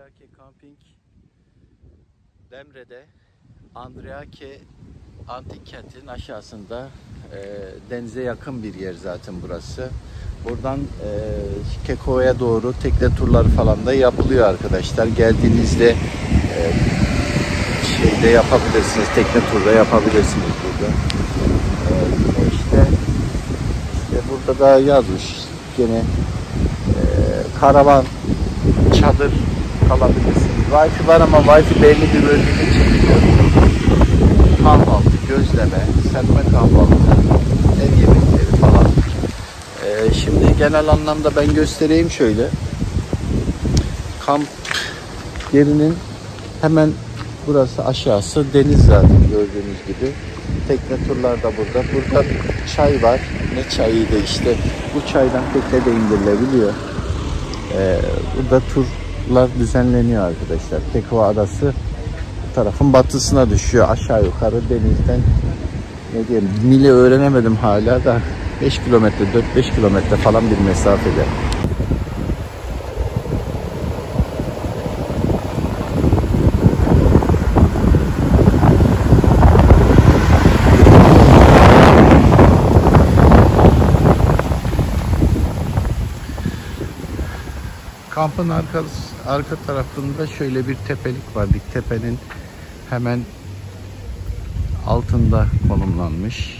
Andreake Camping Demre'de, Andreake Antik Kenti'nin aşağısında, denize yakın bir yer zaten burası. Buradan Keko'ya doğru tekne turları falan da yapılıyor arkadaşlar. Geldiğinizde şeyde yapabilirsiniz, tekne turda yapabilirsiniz burada. İşte burada da yazmış gene karavan, çadır kalabilirsiniz. Wi-Fi var ama Wi-Fi belli bir bölgede çekiliyor. Kahvaltı, gözleme, serpme kahvaltı, ev yemekleri falan. Şimdi genel anlamda ben göstereyim şöyle. Kamp yerinin hemen burası, aşağısı deniz zaten gördüğünüz gibi. Tekne turlar da burada. Burada çay var. Ne çayıydı işte. Bu çaydan tekne de indirilebiliyor. Burada turlar düzenleniyor arkadaşlar. Kekova Adası bu tarafın batısına düşüyor. Aşağı yukarı denizden ne diyeyim, mili öğrenemedim hala da 5 kilometre, 4-5 kilometre falan bir mesafede. Kampın arka tarafında şöyle bir tepelik var. Tepenin hemen altında konumlanmış.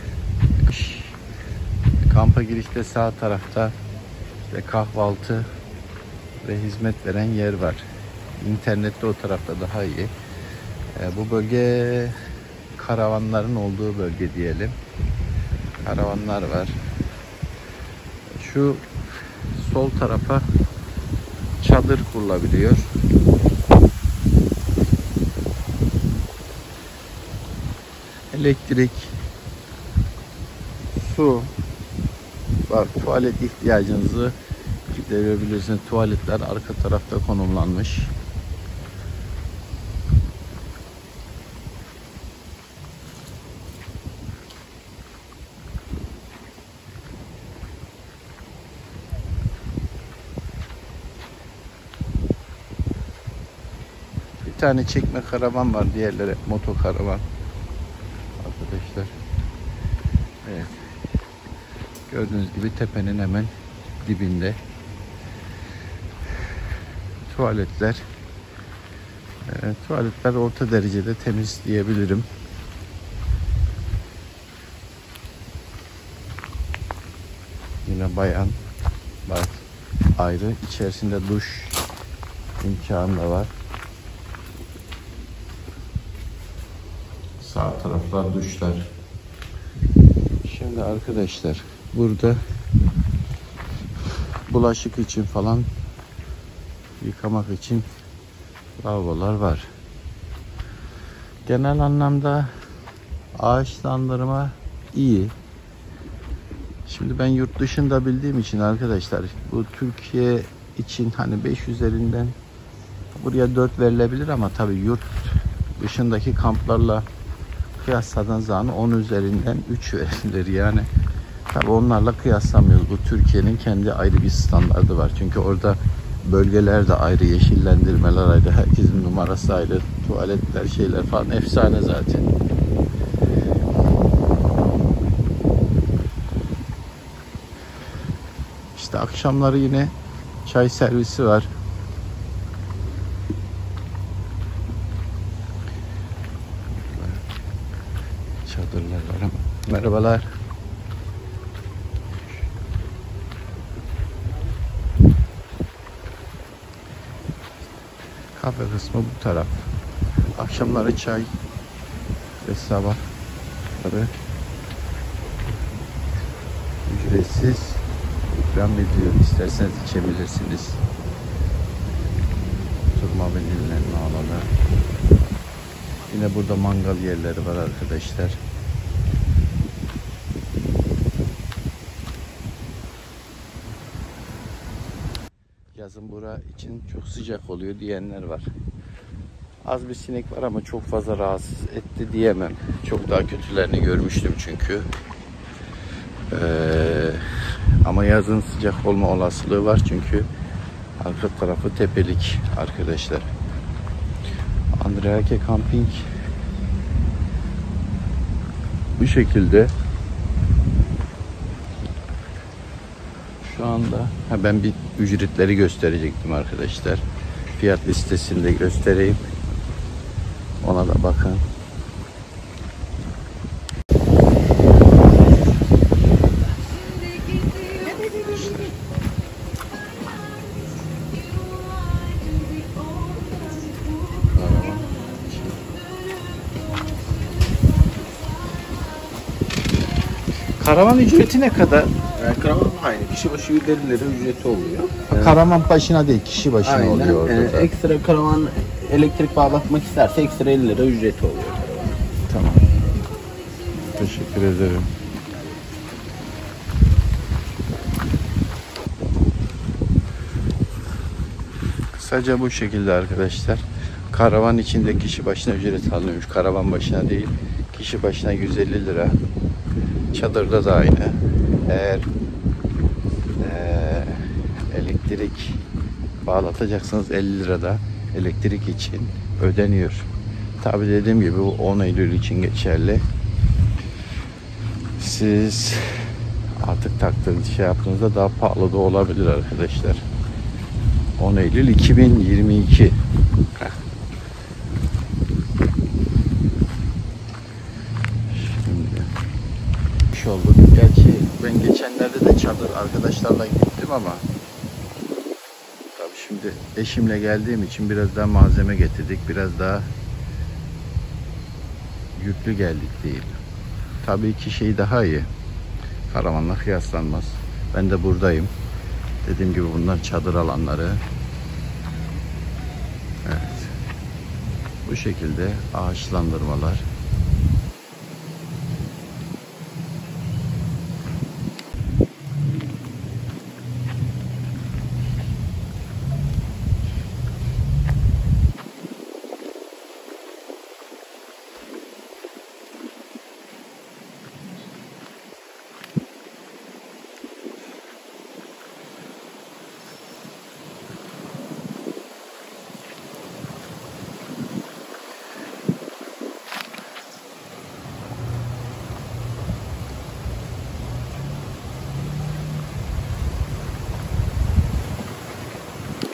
Kampa girişte sağ tarafta işte kahvaltı ve hizmet veren yer var. İnternette o tarafta daha iyi. Bu bölge karavanların olduğu bölge diyelim. Karavanlar var. Şu sol tarafa çadır kurulabiliyor. Elektrik, su var. Tuvalet ihtiyacınızı giderebilirsiniz. Tuvaletler arka tarafta konumlanmış. Bir tane çekme karavan var. Diğerleri motokaravan. Arkadaşlar. Evet. Gördüğünüz gibi tepenin hemen dibinde. Tuvaletler. Tuvaletler orta derecede temiz diyebilirim. Yine bayan var. Ayrı. İçerisinde duş imkanı da var. Sağ taraflar duşlar. Şimdi arkadaşlar burada bulaşık için falan, yıkamak için lavabolar var. Genel anlamda ağaçlandırma iyi. Şimdi ben yurt dışında bildiğim için arkadaşlar, bu Türkiye için hani 5 üzerinden buraya 4 verilebilir ama tabii yurt dışındaki kamplarla kıyasladığın zaman 10 üzerinden 3 verilir yani. Tabii onlarla kıyaslamıyoruz. Bu Türkiye'nin kendi ayrı bir standardı var. Çünkü orada bölgeler de ayrı, yeşillendirmeler ayrı, herkesin numarası ayrı, tuvaletler, şeyler falan efsane zaten. İşte akşamları yine çay servisi var. Çadırlar var ama. Merhabalar. Kafe kısmı bu taraf. Akşamları çay ve sabah tabii ücretsiz ikram ediyor. İsterseniz içebilirsiniz. Oturma ve dinlenme alanı. Yine burada mangal yerleri var arkadaşlar. Yazın bura için çok sıcak oluyor diyenler var. Az bir sinek var ama çok fazla rahatsız etti diyemem. Çok daha kötülerini görmüştüm çünkü. Ama yazın sıcak olma olasılığı var çünkü Arka tarafı tepelik arkadaşlar. Andreake Camping bu şekilde. Şu anda ben bir ücretleri gösterecektim arkadaşlar. Fiyat listesini de göstereyim. Ona da bakın. Karavan ücreti ne kadar? Karavan aynı. Kişi başı 150 lira ücreti oluyor. Karavan başına değil, kişi başına Aynen. oluyor orada da. Ekstra karavan elektrik bağlatmak isterse ekstra 50 lira ücreti oluyor karavan. Tamam. Teşekkür ederim. Kısaca bu şekilde arkadaşlar. Karavan içinde kişi başına ücret alınıyormuş. Karavan başına değil. Kişi başına 150 lira. Çadırda da aynı. Eğer elektrik bağlatacaksanız 50 lira da elektrik için ödeniyor. Tabi dediğim gibi bu 10 Eylül için geçerli. Siz artık taktığınız şey yaptığınızda daha pahalı da olabilir arkadaşlar. 10 Eylül 2022. Şimdi iş oldu. Gerçi ben geçenlerde de çadır arkadaşlarla gittim ama tabii şimdi eşimle geldiğim için biraz daha malzeme getirdik. Biraz daha yüklü geldik değil. Tabii ki şey daha iyi. Karavanla kıyaslanmaz. Ben de buradayım. Dediğim gibi bunlar çadır alanları. Evet. Bu şekilde ağaçlandırmalar.